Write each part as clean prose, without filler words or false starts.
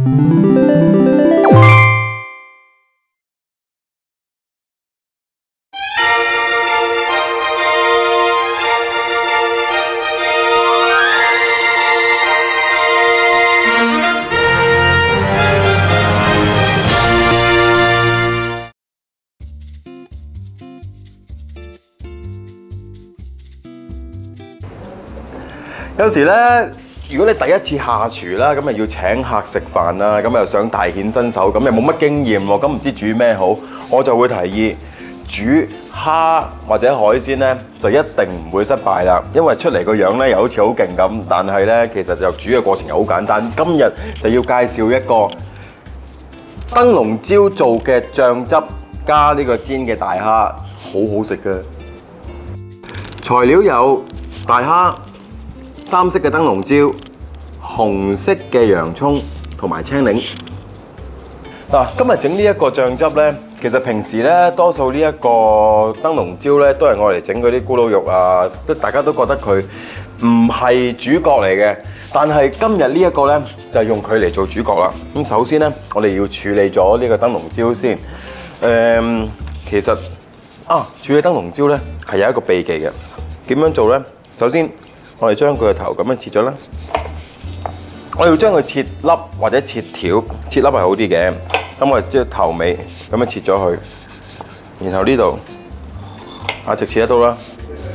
有時咧，如果你第一次下廚啦，咁咪要請客食飯啦，咁又想大顯身手，咁又冇乜經驗喎，咁唔知煮咩好，我就會提議煮蝦或者海鮮咧，就一定唔會失敗啦，因為出嚟個樣咧又好似好勁咁，但係咧其實就煮嘅過程又好簡單。今日就要介紹一個燈籠椒做嘅醬汁加呢個煎嘅大蝦，好好食㗎。材料有大蝦、三色嘅燈籠椒、紅色嘅洋葱同埋青檸。嗱，今日整呢一個醬汁咧，其實平時咧多數呢一個燈籠椒咧都係愛嚟整嗰啲咕嚕肉啊，大家都覺得佢唔係主角嚟嘅。但係今日呢一個咧就係用佢嚟做主角啦。咁首先咧，我哋要處理咗呢個燈籠椒先。其實處理燈籠椒咧係有一個秘技嘅。點樣做咧？首先我哋將佢嘅頭咁樣切咗啦，我哋要將佢切粒或者切條，切粒係好啲嘅。咁我哋將頭尾咁樣切咗佢，然後呢度直切一刀啦，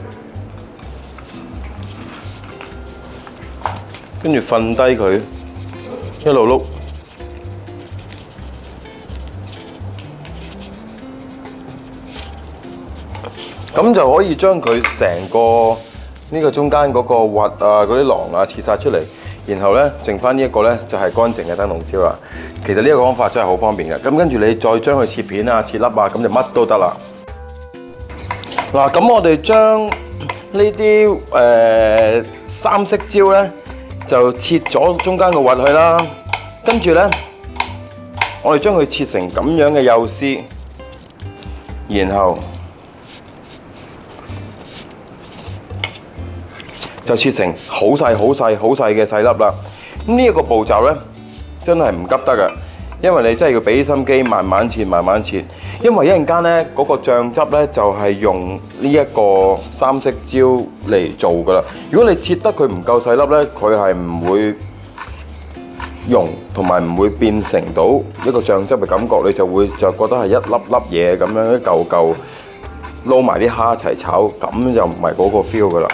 跟住瞓低佢，一路碌，咁就可以將佢成個呢個中間嗰個核啊、嗰啲囊啊切晒出嚟，然後咧剩翻呢一個咧就係乾淨嘅燈籠椒啦。其實呢個方法真係好方便嘅。咁跟住你再將佢切片啊、切粒啊，咁就乜都得啦。嗱，咁我哋將呢啲三色椒咧就切咗中間個核去啦，跟住咧我哋將佢切成咁樣嘅幼絲，然後就切成好細嘅細粒啦。咁呢一個步驟咧，真係唔急得㗎，因為你真係要俾心機，慢慢切。因為一陣間咧，嗰個醬汁咧就係用呢一個三色椒嚟做㗎啦。如果你切得佢唔夠細粒咧，佢係唔會溶，同埋唔會變成到一個醬汁嘅感覺，你就覺得係一粒粒嘢咁樣，一嚿嚿撈埋啲蝦一齊炒，咁就唔係嗰個 feel 㗎啦。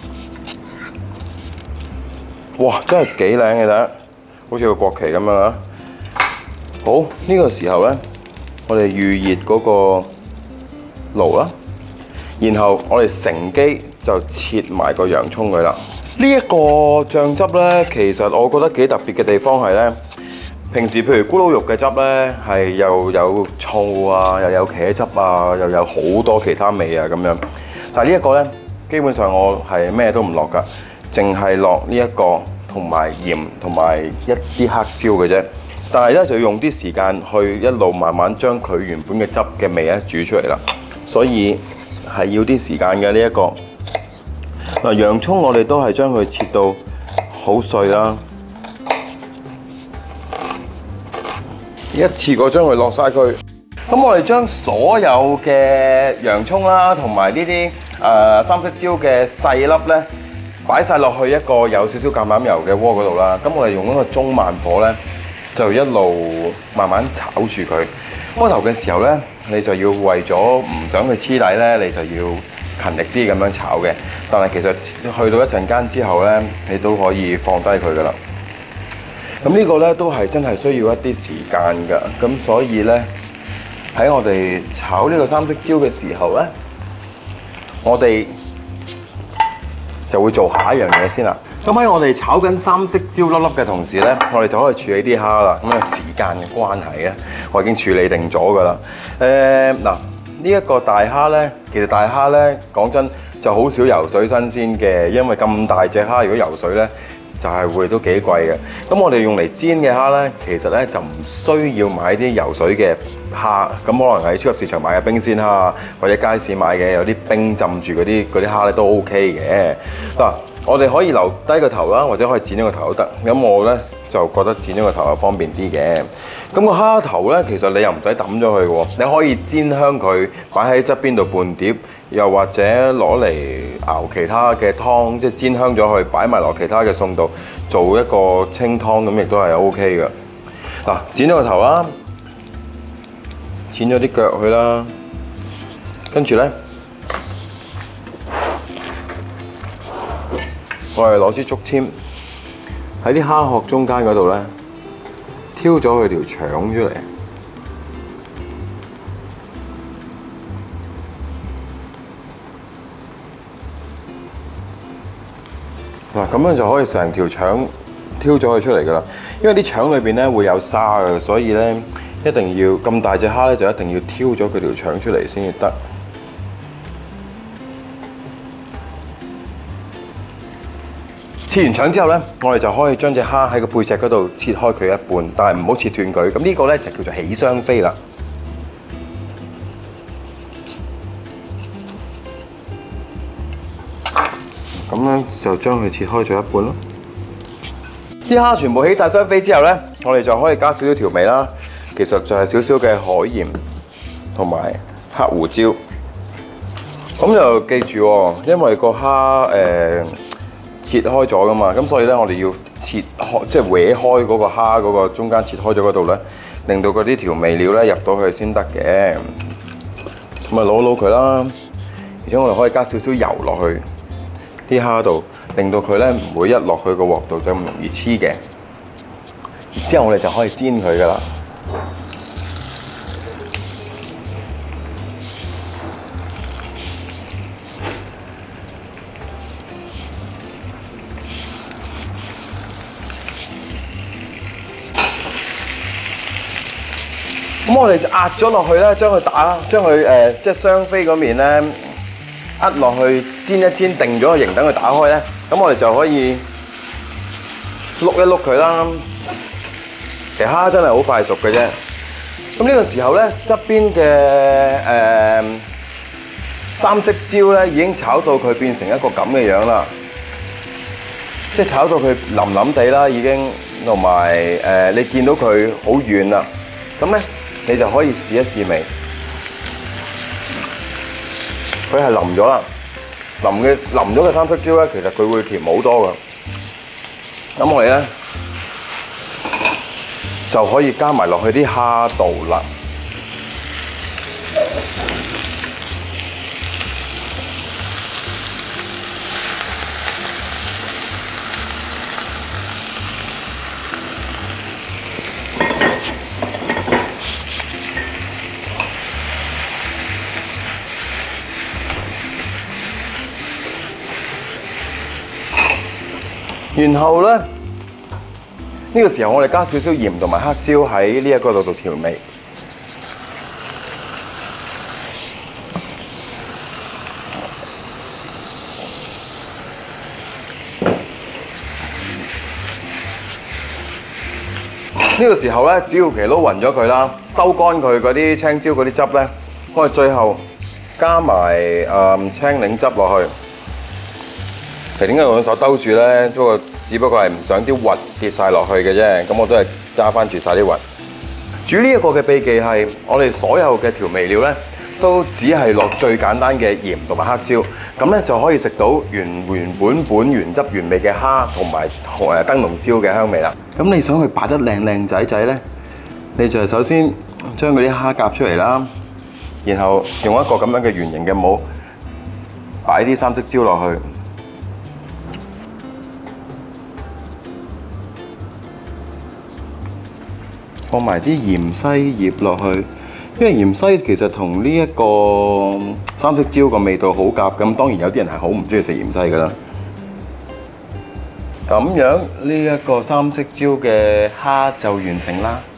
哇！真係幾靚嘅啫，好似個國旗咁樣啊！好，呢個時候咧，我哋預熱嗰個爐啦，然後我哋乘機就切埋個洋葱佢啦。呢一個醬汁咧，其實我覺得幾特別嘅地方係咧，平時譬如咕嚕肉嘅汁咧，係又有醋啊，又有茄汁啊，又有好多其他味啊咁樣。但係呢一個咧，基本上我係咩都唔落㗎。淨係落呢一個同埋鹽同埋一啲黑椒嘅啫，但係咧就要用啲時間去一路慢慢將佢原本嘅汁嘅味咧煮出嚟啦，所以係要啲時間嘅呢一個。嗱，洋葱我哋都係將佢切到好碎啦，一次過將佢落晒佢。咁我哋將所有嘅洋葱啦，同埋呢啲三色椒嘅細粒咧，擺晒落去一個有少少橄欖油嘅鍋嗰度啦，咁我哋用一個中慢火咧，就一路慢慢炒住佢。開頭嘅時候咧，你就要為咗唔想佢黐底咧，你就要勤力啲咁樣炒嘅。但係其實去到一陣間之後咧，你都可以放低佢噶啦。咁呢個咧都係真係需要一啲時間㗎。咁所以咧喺我哋炒呢個三色椒嘅時候咧，我哋就會做下一樣嘢先啦。咁喺我哋炒緊三色椒粒粒嘅同時咧，我哋就可以處理啲蝦啦。咁啊時間嘅關係咧，我已經處理定咗㗎啦。嗱，呢一個大蝦咧，其實大蝦咧講真就好少游水新鮮嘅，因為咁大隻蝦如果游水咧就係會都幾貴嘅。咁我哋用嚟煎嘅蝦咧，其實咧就唔需要買啲游水嘅蝦，咁可能喺超級市場買嘅冰鮮蝦，或者街市買嘅有啲冰浸住嗰啲蝦咧都 OK 嘅。嗱，我哋可以留低個頭啦，或者可以剪咗個頭都得。咁我咧就覺得剪咗個頭係方便啲嘅。咁個蝦頭咧，其實你又唔使抌咗佢喎，你可以煎香佢，擺喺側邊度半碟，又或者攞嚟熬其他嘅湯，即係煎香咗佢，擺埋落其他嘅餸度，做一個清湯咁，亦都係 OK 嘅。嗱，剪咗個頭啦，剪咗啲腳去啦，跟住咧，我哋攞支竹籤喺啲蝦殼中間嗰度咧，挑咗佢條腸出嚟。嗱，咁樣就可以成條腸挑咗佢出嚟㗎啦。因為啲腸裏邊咧會有沙嘅，所以咧一定要咁大隻蝦咧，就一定要挑咗佢條腸出嚟先至得。切完腸之後咧，我哋就可以將隻蝦喺個背脊嗰度切開佢一半，但係唔好切斷佢。咁呢個咧就叫做起雙飛啦。咁樣就將佢切開咗一半咯。啲蝦全部起晒雙飛之後咧，我哋就可以加少少調味啦。其實就係少少嘅海鹽同埋黑胡椒。咁就記住喎，因為個蝦切開咗噶嘛，咁所以咧我哋要切開，即係搲開嗰個蝦嗰個中間切開咗嗰度咧，令到嗰啲調味料咧入到去先得嘅。咁啊撈佢啦，而且我哋可以加少少油落去啲蝦度，令到佢咧唔會一落去個鑊度就咁容易黐嘅。之後我哋就可以煎佢噶啦。咁我哋就壓咗落去咧，將佢即係雙飛嗰面咧壓落去煎一煎，定咗個形，等佢打開咧。咁我哋就可以碌一碌佢啦。其實蝦真係好快熟嘅啫。咁呢個時候咧，側邊嘅三色椒咧已經炒到佢變成一個咁嘅樣啦，即係炒到佢腍腍地啦，已經同埋你見到佢好軟啦。咁咧，你就可以試一試味，佢係腍咗啦，腍咗嘅三色椒咧，其實佢會甜好多㗎。咁我哋咧就可以加埋落去啲蝦度啦。然後咧，呢個時候我哋加少少鹽同埋黑椒喺呢一個度調味。呢個時候咧，只要其實撈勻咗佢啦，收乾佢嗰啲青椒嗰啲汁咧，我哋最後加埋青檸汁落去。其實點解用手兜住咧？只不過係唔想啲核跌晒落去嘅啫。咁我都係揸翻住晒啲核。煮呢一個嘅秘技係，我哋所有嘅調味料咧，都只係落最簡單嘅鹽同埋黑椒，咁咧就可以食到原汁原味嘅蝦同埋燈籠椒嘅香味啦。咁你想佢擺得靚仔仔咧，你就係首先將嗰啲蝦夾出嚟啦，然後用一個咁樣嘅圓形嘅帽擺啲三色椒落去。放埋啲芫茜葉落去，因為芫茜其實同呢一個三色椒個味道好夾，咁當然有啲人係好唔中意食芫茜㗎啦。咁樣呢一個三色椒嘅蝦就完成啦。